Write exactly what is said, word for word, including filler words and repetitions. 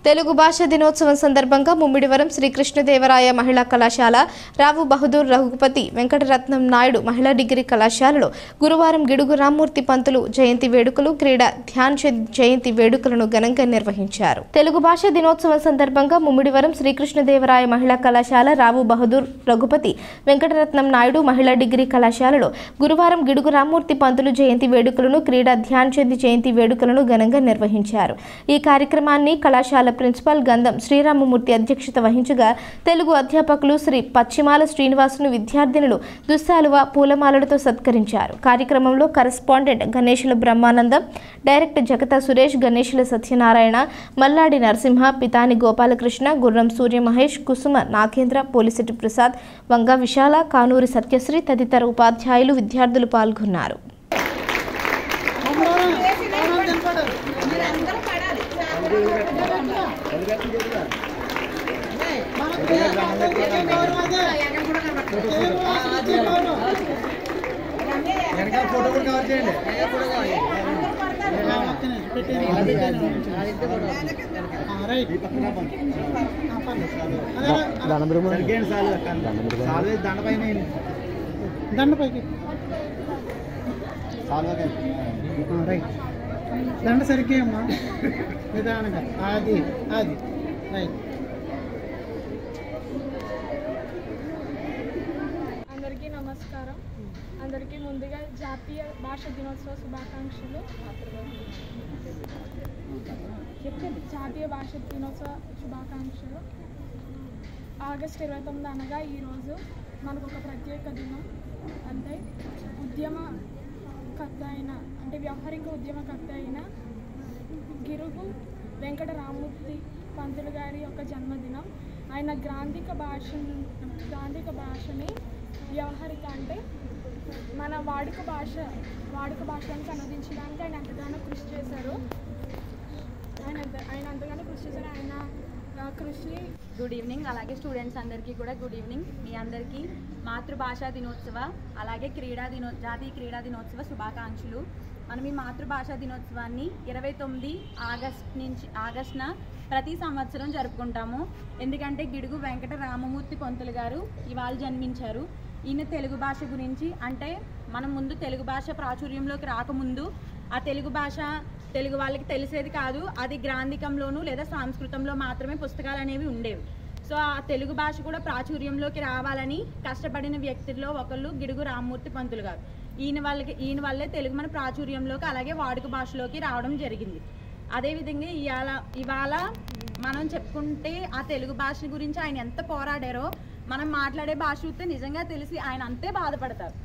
తెలుగు భాష దినోత్సవం సందర్భంగా ముమ్మిడివరం శ్రీకృష్ణదేవరాయ మహిళా కళాశాల, రావు బహదూర్ రఘుపతి వెంకటరత్నం నాయుడు మహిళా డిగ్రీ కళాశాలలో గురువారం గిడుగు రామ్మూర్తి పంతులు జయంతి వేడుకలు, క్రీడా ధ్యాన్ చంద్ జయంతి వేడుకలను ఘనంగా నిర్వహించారు. తెలుగు భాష దినోత్సవం సందర్భంగా ముమ్మిడివరం శ్రీకృష్ణదేవరాయ మహిళా కళాశాల, రావు బహదూర్ రఘుపతి వెంకటరత్నం నాయుడు మహిళా డిగ్రీ కళాశాలలో గురువారం గిడుగు రామ్మూర్తి పంతులు జయంతి వేడుకలను, క్రీడా ధ్యాన్ చంద్ జయంతి వేడుకలను ఘనంగా నిర్వహించారు. ఈ కార్యక్రమాన్ని కళాశాల ప్రిన్సిపల్ గంధం శ్రీరామమూర్తి అధ్యక్షత వహించగా తెలుగు అధ్యాపకులు శ్రీ పశ్చిమాల శ్రీనివాసును విద్యార్థినులు దుస్సాలువ పూలమాలలతో సత్కరించారు. కార్యక్రమంలో కరెస్పాండెంట్ గణేశుల బ్రహ్మానందం, డైరెక్టర్ జగతా సురేష్, గణేశుల సత్యనారాయణ, మల్లాడి నరసింహ, పితాని గోపాలకృష్ణ, గుర్రం సూర్య మహేష్, కుసుమ నాగేంద్ర, పోలిశెట్టి ప్రసాద్, వంగ విశాల, కానూరి సత్యశ్రీ తదితర ఉపాధ్యాయులు, విద్యార్థులు పాల్గొన్నారు. ఫోటో కూడా కవర్ చేయండి. దండపైకి దండ సరిగ్గా అమ్మా, నిదానంగా. అది అది రైట్. అందరికీ నమస్కారం. అందరికీ ముందుగా జాతీయ భాష దినోత్సవ శుభాకాంక్షలు. జాతీయ భాష దినోత్సవ శుభాకాంక్షలు. ఆగస్టు ఇరవై తొమ్మిది అనగా ఈరోజు మనకు ఒక ప్రత్యేక దినం. అంటే ఉద్యమకర్త అయిన అంటే వ్యవహారిక ఉద్యమకర్త అయిన గిడుగు వెంకట రామ్మూర్తి పంతులు గారి యొక్క జన్మదినం. ఆయన గ్రాంధిక భాషను గ్రాంధిక భాషని వ్యవహారిక అంటే మన వాడుక భాష వాడుక భాషలకు అనువదించడానికి ఆయన ఎంతగానో కృషి చేశారు. ఆయన ఆయన అంతగానో కృషి చేశారు. ఆయన కృషి. Good evening. అలాగే స్టూడెంట్స్ అందరికీ కూడా గుడ్ ఈవినింగ్. మీ అందరికీ మాతృభాషా దినోత్సవ అలాగే క్రీడా దినో జాతీయ క్రీడా దినోత్సవ శుభాకాంక్షలు. మనం ఈ మాతృభాషా దినోత్సవాన్ని ఇరవై తొమ్మిది ఆగస్ట్ నుంచి ఆగస్టున ప్రతి సంవత్సరం జరుపుకుంటాము. ఎందుకంటే గిడుగు వెంకట రామమూర్తి పంతులు గారు ఇవాళ జన్మించారు. ఈయన తెలుగు భాష గురించి అంటే మనం ముందు తెలుగు భాష ప్రాచుర్యంలోకి రాకముందు ఆ తెలుగు భాష తెలుగు వాళ్ళకి తెలిసేది కాదు. అది గ్రాంధికంలోనూ లేదా సంస్కృతంలో మాత్రమే పుస్తకాలు అనేవి ఉండేవి. సో ఆ తెలుగు భాష కూడా ప్రాచుర్యంలోకి రావాలని కష్టపడిన వ్యక్తుల్లో ఒకళ్ళు గిడుగు రామ్మూర్తి పంతులు గారు. ఈయన వాళ్ళకి ఈయన వల్లే తెలుగు మన ప్రాచుర్యంలోకి అలాగే వాడుక భాషలోకి రావడం జరిగింది. అదేవిధంగా ఇవాళ ఇవాళ మనం చెప్పుకుంటే ఆ తెలుగు భాష గురించి ఆయన ఎంత పోరాడారో మనం మాట్లాడే భాష చూస్తే నిజంగా తెలిసి ఆయన అంతే బాధపడతారు.